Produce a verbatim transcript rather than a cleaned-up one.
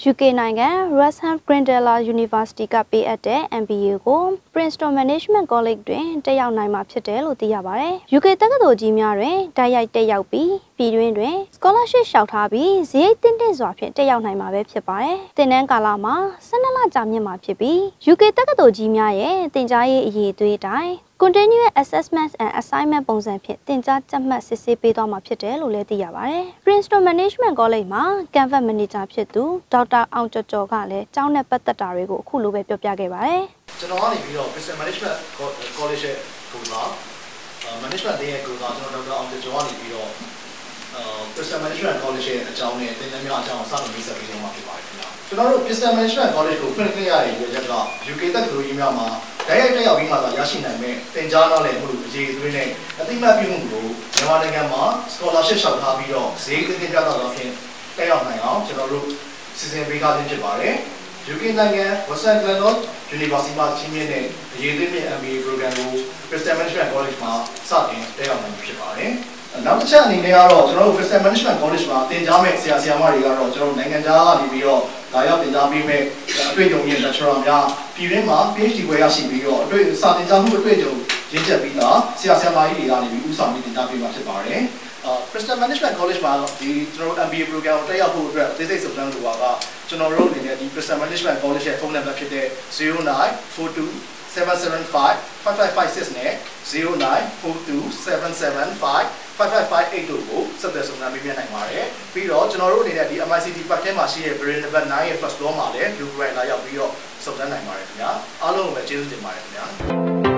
U K နိုင်ငံ Rotherham University ကပေးအပ်တဲ့ M B A ကို Princeton Management College တွင်တက်ရောက်နိုင်မှာဖြစ်တယ်လို့သိရပါတယ်။ U K တက္ကသိုလ်ကြီးများတွင်တိုက်ရိုက်တက်ရောက်ပြီးပြည်တွင်းတွင် scholarship လျှောက်ထားပြီးဈေးတင်းတင်းစွာဖြင့်တက်ရောက်နိုင်မှာပဲဖြစ်ပါတယ်။သင်တန်းကာလမှာ၁၂လကြာမြင့်မှာဖြစ်ပြီး U K တက္ကသိုလ်ကြီးများရဲ့သင်ကြားရေးအရေးအသွေးအတိုင်း Continuous Assessment and Assignment ပုံစံဖြင့်သင်ကြားကြပ်မတ်စစ်ဆေးပေးသွားမှာဖြစ်တယ်လို့လည်းသိရပါတယ်။ Princeton Management College မှာ Campus Manager ဖြစ်သူဒေါက်တာအောင်ကျော်ကျော်ကလည်းကျောင်းနဲ့ပတ်သက်တာတွေကိုအခုလိုပဲပြောပြခဲ့ပါတယ်။ကျွန်တော်ကနေပြီးတော့ Princeton Management College ရဲ့ကိုစား Management ရဲ့ကိုစားကျွန်တော်ဒေါက်တာအောင်ကျော်ကျော်ကနေပြီးတော့ Princeton Management College ရဲ့အကြောင်းနဲ့သင်တန်းများအကြောင်းစတင်ပြီးဆက်ပြီးဆုံးမှာဖြစ်ပါတယ်ခင်ဗျာ။ကျွန်တော်တို့ Princeton Management College ကိုဖွင့်လှစ်ရတဲ့ရည်ရွယ်ချက်က U K တက္ကသိုလ်ကြီးများမှာတိုက်ရိုက်တက်ရောက်ပြီးမှသာရရှိနိုင်မဲ့သင်ကြားနားလည်မှုအရေးအသွေးနဲ့အသိမှတ်ပြုမှုကိုမြန်မာနိုင်ငံမှာ scholarship လျှောက်ထားပြီးတော့ဈေးသင်ပြတာတော့ဖြင့်တက်ရောက်နိုင်အောင်ကျွန်တော်တို့စီစဉ်ပေးထားခြင်းဖြစ်ပါတယ်။ U K နိုင်ငံ Western Glenelg University မှာကြီးမြင့်တဲ့အရေးအသွေးမြင့် M B A program ကို Princeton Management College မှာစတင်တက်ရောက်နိုင်ဖြစ်ပါတယ်။နောက်တစ်ချက်အနေနဲ့ကတော့ကျွန်တော်တို့ Princeton Management College မှာသင်ကြားမဲ့ဆရာဆရာမတွေကတော့ကျွန်တော်တို့နိုင်ငံခြားကနေပြီးတော့လာရောက်သင်ကြားပေးမဲ့အတွေ့အကြုံရင့် lecturer များပြည်တွင်းမှာ PhD ဘွဲရရှိပြီးတော့အတွေ့စာသင်ကြားမှုအတွေ့အကြုံရင့်ကျက်ပြီးသားဆရာဆရာမကြီးတွေကနေပြီးဦးဆောင်ပြီးသင်ကြားပေးမှာဖြစ်ပါတယ်။ Princeton Management College မှာဒီကျွန်တော်တို့ M B A program ကိုတက်ရောက်ဖို့အတွက်သိစိတ်စုံစမ်းလိုတာကကျွန်တော်တို့အနေနဲ့ဒီ Princeton Management College ရဲ့ဖုန်းနံပါတ်ဖြစ်တဲ့zero nine four two seven seven five five five five sixနဲ့zero nine four two seven seven five five five five eightတို့ကိုဆက်သွယ်စုံစမ်းပေးနိုင်ပါတယ်။ပြီးတော့ကျွန်တော်တို့အနေနဲ့ဒီ M I C T Park ထဲမှာရှိတဲ့ Brain Number nineရဲ့ first floor မှာလည်း Blue Bright လာရောက်ပြီးတော့စုံစမ်းနိုင်ပါတယ်ခင်ဗျာ။အားလုံးကိုပဲကျေးဇူးတင်ပါတယ်ခင်ဗျာ။